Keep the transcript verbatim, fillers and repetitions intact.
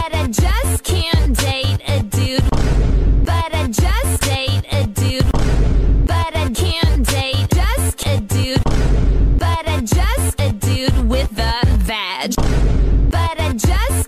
but I just can't date a dude. But I just date a dude. But I can't date just a dude. But I just a dude with a vag. But I just